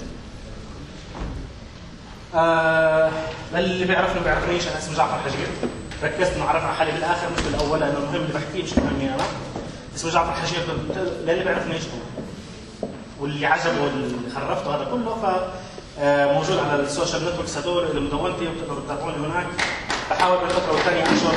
آه للي بيعرفني ما بيعرفنيش، انا اسمي جعفر حجير. ركزت انه اعرف على حالي بالاخر مش بالاول لانه المهم اللي بحكيه مش مهمني انا. اسمي جعفر حجير للي بيعرفنيش واللي عجبه واللي خرفته هذا كله، فموجود على السوشيال نتوركس هدول اللي مدونتي وبتقدروا تتابعوني هناك. بحاول من فتره والثانيه انشر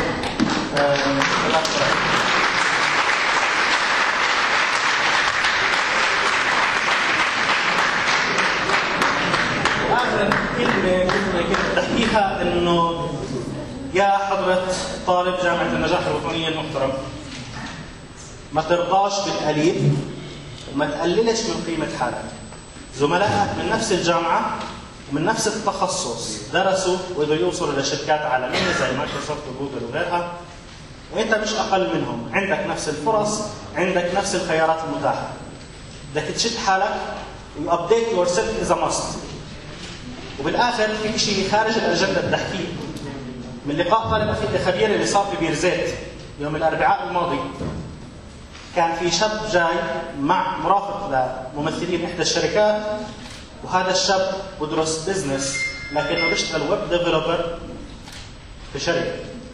اخر كلمه كنت بحكيها انه يا حضره طالب جامعه النجاح الوطنيه المحترم، ما ترضاش بالقليل وما تقللش من قيمه حالك. زملائك من نفس الجامعه ومن نفس التخصص درسوا وقدروا يوصلوا لشركات عالميه زي مايكروسوفت وجوجل وغيرها، وانت مش اقل منهم، عندك نفس الفرص، عندك نفس الخيارات المتاحه. بدك تشد حالك وابديت يور سيلف از ماست. وبالاخر في شيء خارج الاجنده بدي احكيه. من لقاء طالب اخي خبير اللي صار في بيرزيت يوم الاربعاء الماضي، كان في شاب جاي مع مرافق لممثلين احدى الشركات، وهذا الشاب بدرس بزنس لكنه بيشتغل ويب ديفلوبر في شركه.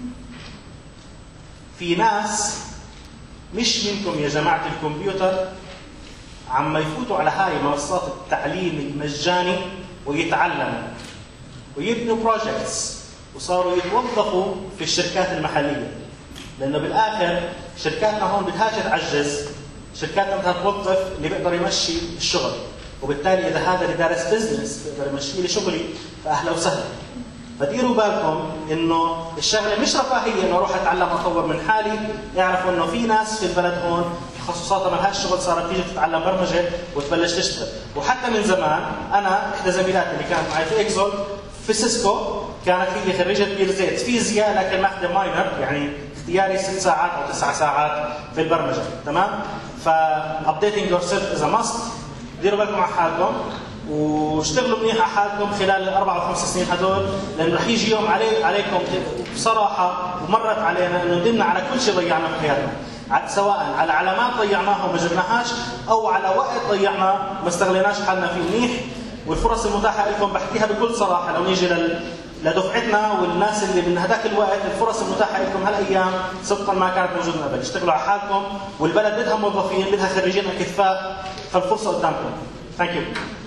في ناس مش منكم يا جماعه الكمبيوتر عم يفوتوا على هاي منصات التعليم المجاني ويتعلموا ويبنوا بروجكتس وصاروا يتوظفوا في الشركات المحليه، لانه بالاخر شركاتنا هون بدهاش تعجز، شركاتنا بدها توظف اللي بيقدر يمشي الشغل، وبالتالي اذا هذا اللي دارس بزنس بيقدر يمشي لي شغلي فاهلا وسهلا. فديروا بالكم انه الشغله مش رفاهيه انه اروح اتعلم اطور من حالي، اعرفوا انه في ناس في البلد هون تخصصاتها ما لهاش شغل صارت تيجي تتعلم برمجه وتبلش تشتغل. وحتى من زمان انا احدى زميلاتي اللي كانت معي في اكزول في سيسكو كانت هي خريجه بيرزيت فيزياء لكن ماخذه ماينر، يعني اختياري ست ساعات او تسع ساعات في البرمجه، تمام؟ فابديتنج يور سيلف از ماست. ديروا بالكم على حالكم واشتغلوا منيح على حالكم خلال الاربع او خمس سنين هدول، لانه رح يجي يوم علي عليكم بصراحه ومرت علينا انه ندمنا على كل شيء ضيعناه في حياتنا، سواء على علامات ضيعناها وما جبناهاش او على وقت ضيعناه ما استغليناش حالنا فيه منيح. والفرص المتاحه لكم بحكيها بكل صراحه، لو نيجي لل لدفعتنا والناس اللي من هذاك الوقت، الفرص المتاحه لكم هالايام صدقا ما كانت موجوده من قبل. اشتغلوا على حالكم والبلد بدها موظفين، بدها خريجين اكفاء، فالفرصه قدامكم. ثانك يو.